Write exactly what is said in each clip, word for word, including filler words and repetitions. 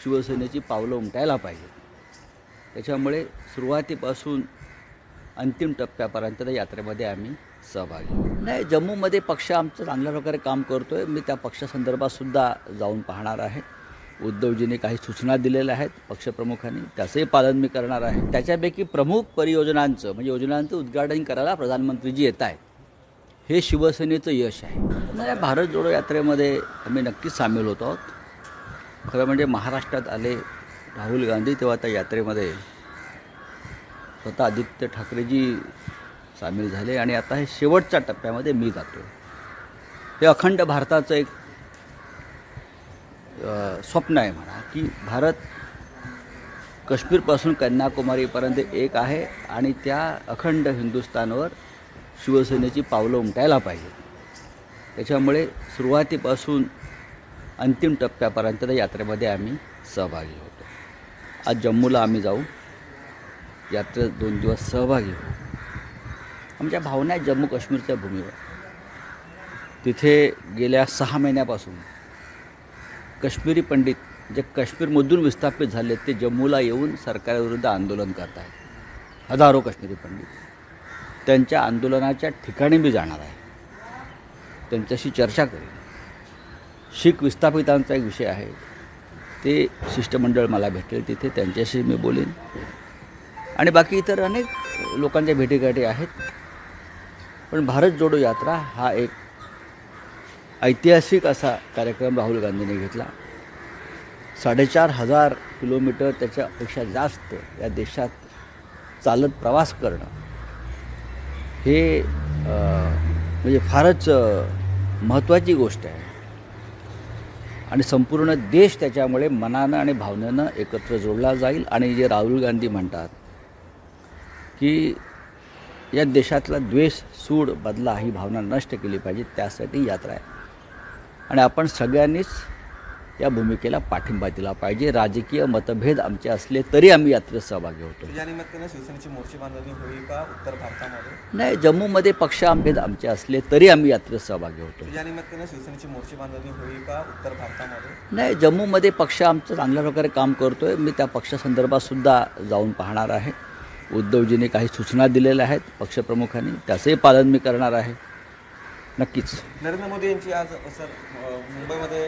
शिवसेनेची पावलं उमटायला पाहिजे. त्याच्यामुळे सुरुवातीपासून अंतिम टप्प्यापर्यंत त्या यात्रेमध्ये आम्ही सहभागी. नाही, जम्मूमध्ये पक्ष आमचं चांगल्या प्रकारे काम करतो आहे. मी त्या पक्षासंदर्भातसुद्धा जाऊन पाहणार आहे. उद्धवजींनी काही सूचना दिलेल्या आहेत पक्षप्रमुखांनी, त्याचंही पालन मी करणार आहे. त्याच्यापैकी प्रमुख परियोजनांचं म्हणजे योजनांचं उद्घाटन करायला प्रधानमंत्रीजी येत आहेत. हे शिवसेनेचं यश आहे. नाही, भारत जोडो यात्रेमध्ये आम्ही नक्कीच सामील होतो आहोत. खरं म्हणजे महाराष्ट्रात आले राहुल गांधी तेव्हा त्या यात्रेमध्ये स्वतः आदित्य ठाकरेजी सामील झाले आणि आता हे शेवटच्या टप्प्यामध्ये मी जातो. हे अखंड भारताचं एक स्वप्न आहे म्हणा की भारत काश्मीरपासून कन्याकुमारीपर्यंत एक आहे आणि त्या अखंड हिंदुस्थानवर शिवसेनेची पावलं उमटायला पाहिजे. त्याच्यामुळे सुरुवातीपासून अंतिम टप्प्यापर्यंत त्या यात्रेमध्ये आम्ही सहभागी होतो. आज जम्मूला आम्ही जाऊ, यात्रेत दोन दिवस सहभागी होऊ. आमच्या भावना आहेत जम्मू काश्मीरच्या भूमीवर. तिथे गेल्या सहा महिन्यापासून काश्मीरी पंडित जे काश्मीरमधून विस्थापित झाले ते जम्मूला येऊन सरकारविरुद्ध आंदोलन करत आहेत. हजारो काश्मीरी पंडित. त्यांच्या आंदोलनाच्या ठिकाणी मी जाणार आहे, त्यांच्याशी चर्चा करेन. शीख विस्थापितांचा एक विषय आहे, ते शिष्टमंडळ मला भेटेल तिथे, त्यांच्याशी मी बोलेन. आणि बाकी इतर अनेक लोकांच्या भेटीगाठी आहेत. पण भारत जोडो यात्रा हा एक ऐतिहासिक असा कार्यक्रम राहुल गांधींनी घेतला. साडेचार हजार किलोमीटर त्याच्यापेक्षा जास्त या देशात चालत प्रवास करणं हे म्हणजे फारच महत्त्वाची गोष्ट आहे. आणि संपूर्ण देश त्याच्यामुळे मनानं आणि भावनेनं एकत्र जोडला जाईल. आणि जे राहुल गांधी म्हणतात की या देशातला द्वेष, सूड, बदला ही भावना नष्ट केली पाहिजे, त्यासाठी यात्रा आहे. आणि आपण सगळ्यांनीच या भूमिकेला पाठिंबा दिला पाहिजे. राजकीय मतभेद आमचे असले तरी आम्ही यात्रेत सहभागी होतो. या निमित्तानं शिवसेनेची मोर्ची बांधणी होईल का उत्तर भारतामध्ये? नाही, जम्मूमध्ये पक्ष आमभेद आमचे असले तरी आम्ही यात्रेत सहभागी होतो. या निमित्तानं शिवसेनेची मोर्ची बांधणी होईल का उत्तर भारतामध्ये? नाही, जम्मूमध्ये पक्ष आमचं चांगल्या प्रकारे काम करतो आहे. मी त्या पक्षासंदर्भातसुद्धा जाऊन पाहणार आहे. उद्धवजींनी काही सूचना दिलेल्या आहेत पक्षप्रमुखांनी, त्याचंही पालन मी करणार आहे. नक्कीच. नरेंद्र मोदी यांची आज सर मुंबईमध्ये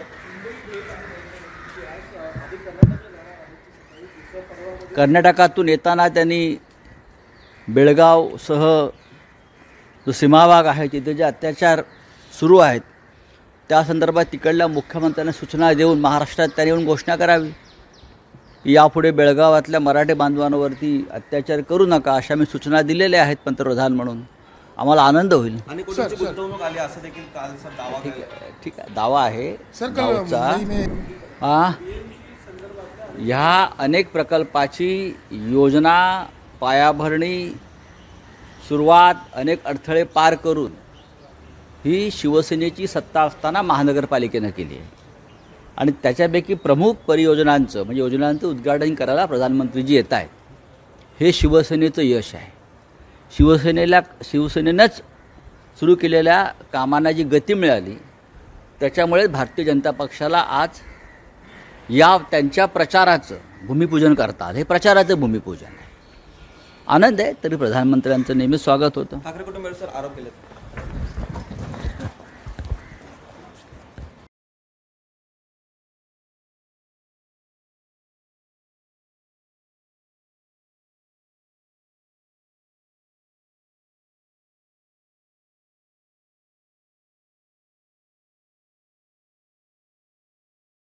कर्नाटकातून येताना त्यांनी बेळगावसह जो सीमाभाग आहे तिथे जे अत्याचार सुरू आहेत त्या संदर्भात तिकडल्या मुख्यमंत्र्यांना सूचना देऊन महाराष्ट्रात त्यांनी येऊन घोषणा करावी. यापुढे बेळगावातल्या मराठी बांधवांवरती अत्याचार करू नका अशा मी सूचना दिलेल्या आहेत पंतप्रधान म्हणून. आम्हाला आनंद होईल. आणि कोणती गुंतवणूक आली असं देखील काल सर दावा ठीक आहे ठीक आहे दावा आहे गावचा. हां, ह्या अनेक प्रकल्पाची योजना, पायाभरणी, सुरुवात अनेक अडथळे पार करून ही शिवसेनेची सत्ता असताना महानगरपालिकेनं केली आहे. आणि त्याच्यापैकी प्रमुख परियोजनांचं म्हणजे योजनांचं उद्घाटन करायला प्रधानमंत्रीजी येत आहेत. हे शिवसेनेचं यश आहे. शिवसेनेला शिवसेनेनंच सुरू केलेल्या कामांना जी गती मिळाली त्याच्यामुळे भारतीय जनता पक्षाला आज या त्यांच्या प्रचाराचं भूमिपूजन करतात. हे प्रचाराचं भूमिपूजन आहे. आनंद आहे. तरी प्रधानमंत्र्यांचं नेहमी स्वागत होतं. ठाकरे कुटुंबावर सर आरोप केले